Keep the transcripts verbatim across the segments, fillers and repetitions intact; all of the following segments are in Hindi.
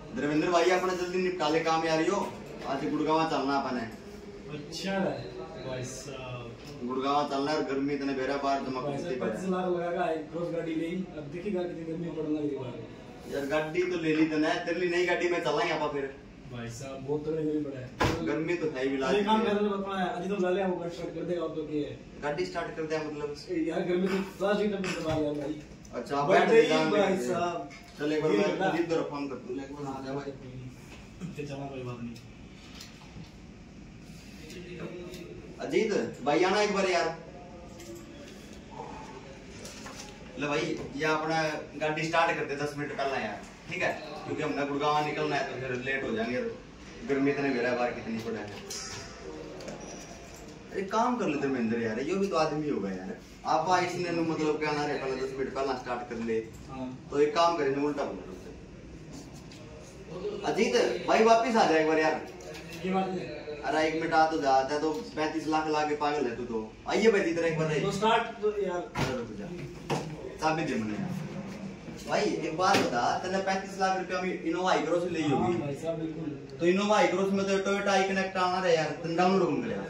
धर्मेंद्र भाई अपना जल्दी निपटा ले काम यार यो, आज गुड़गांव चलना अपने। अच्छा भाई साहब, गुड़गांव चलना है, गर्मी इतने बेरा बार जमा पच्चीस लाख लगाएगा क्रॉस गाड़ी ले, अब देखिएगा कितनी गर्मी पड़ना अगली बार। यार गाड़ी तो ले ली तने, तेरे लिए नई गाड़ी में चला यहाँ पर फिर। भाई साहब बहुत तगड़ी गर्मी पड़ा है, गर्मी तो है ही बिला। अरे काम करने बताना है, अभी तो ला ले, वो गाड़ी स्टार्ट कर देगा। अब तो क्या है, गाड़ी स्टार्ट कर दिया मतलब यार गर्मी तो सात सीटर में दबा यार भाई। अच्छा बैठ जाओ भाई साहब, चल एक बार मैं अजीत को फोन कर दूं, एक बार आ जा भाई। ते चला कोई बात नहीं। अजीत भाई आना एक बार यार। ले भाई ये अपना गाड़ी स्टार्ट करते दस मिनट पहले यार, ठीक है, क्योंकि हमने गुड़गांव निकलना है तो फिर लेट हो जाएंगे। गर्मी इतने बेरा बार कितनी पड़ा है। अरे काम कर ले धर्मेंद्र यार, ये भी तो आदमी होगा यार। आप इसने मतलब क्या ना रे पहले दस मिनट पहले स्टार्ट कर ले। हाँ। तो एक काम करें, उल्टा बोल रहे। अजीत भाई वापिस आ जाए एक बार यार। ये बात है। अरे एक मिनट आ तो जाता है, तो पैंतीस लाख लाके पागल है तू तो। आइए भाई इधर एक बार तो स्टार्ट तो यार चाबी दे मैंने यार। भाई एक बात बता, तने पैंतीस लाख रुपया में इनोवा आई क्रॉस ले होगी। भाई साहब बिल्कुल। तो इनोवा आई क्रॉस में तो टोयोटा आई कनेक्ट आना रे यार, तने डाउनलोड कौन करेगा?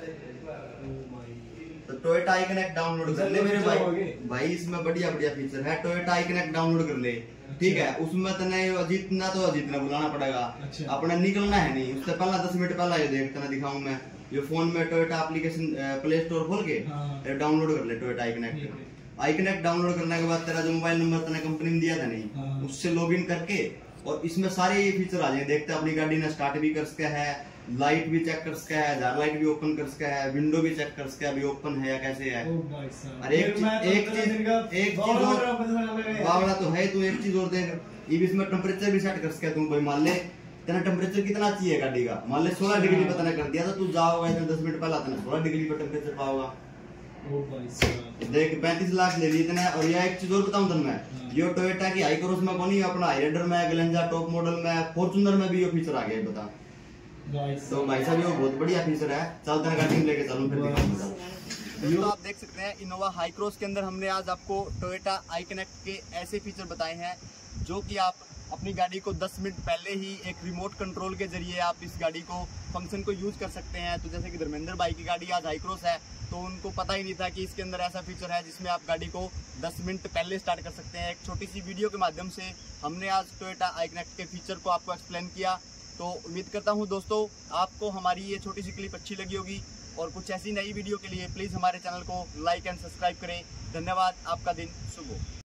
तो टोयोटा आई कनेक्ट डाउनलोड कर ले मेरे भाई। भाई इसमें बढ़िया बढ़िया फीचर है, टोयोटा आई कनेक्ट डाउनलोड कर ले, ठीक है। उसमें तने अजीत ना तो अजीत ने बुलाना पड़ेगा। अच्छा। अपने निकलना है नहीं, उससे पहला दस मिनट पहला ये देख तना दिखाऊं मैं। ये फोन में टोयोटा एप्लीकेशन प्ले स्टोर खोल के डाउनलोड कर ले Toyota i connect. I connect download करने के बाद तेरा जो मोबाइल नंबर तने कंपनी में दिया था नहीं, उससे लॉगिन करके और इसमें सारे ये फीचर आ जाएंगे। देखते अपनी गाड़ी ने स्टार्ट भी कर सका है, लाइट भी चेक कर सका है, जार लाइट भी ओपन कर सका है, विंडो भी चेक कर सका है अभी ओपन है या कैसे है। अरे एक चीज एक चीज एक चीज और बावड़ा तो है, तू एक चीज और देख, ये भी इसमें टेम्परेचर भी सेट कर सका है तू। भाई मान ले तेरा टेम्परेचर कितना चाहिए गाड़ी का, मान ले सोलह डिग्री पे तने कर दिया तो तू जाओगा दस मिनट पहले तने सोलह डिग्री पे टेम्परेचर पाओगा। देख पैंतीस लाख ले लिए इतने। और यह एक चीज और बताऊं तुम मैं, ये टोयोटा की आई क्रॉस में कौन ही अपना हाईराइडर में, ग्लेंजा टॉप मॉडल में, फॉर्च्यूनर में भी ये फीचर आ गया बता। तो भाई साहब ये बहुत बढ़िया फीचर है, चल तेरा गाड़ी में लेके चलूं फिर दिखाऊंगा। तो आप देख सकते हैं इनोवा हाई क्रॉस के अंदर हमने आज आपको टोयोटा आई कनेक्ट के ऐसे फीचर बताए हैं जो कि आप अपनी गाड़ी को दस मिनट पहले ही एक रिमोट कंट्रोल के जरिए आप इस गाड़ी को फंक्शन को यूज कर सकते हैं। तो जैसे कि धर्मेंद्र भाई की गाड़ी आज हाई क्रॉस है, तो उनको पता ही नहीं था कि इसके अंदर ऐसा फीचर है जिसमें आप गाड़ी को दस मिनट पहले स्टार्ट कर सकते हैं। एक छोटी सी वीडियो के माध्यम से हमने आज टोयोटा आई कनेक्ट के फीचर को आपको एक्सप्लेन किया। तो उम्मीद करता हूं दोस्तों आपको हमारी ये छोटी सी क्लिप अच्छी लगी होगी, और कुछ ऐसी नई वीडियो के लिए प्लीज़ हमारे चैनल को लाइक एंड सब्सक्राइब करें। धन्यवाद, आपका दिन शुभ हो।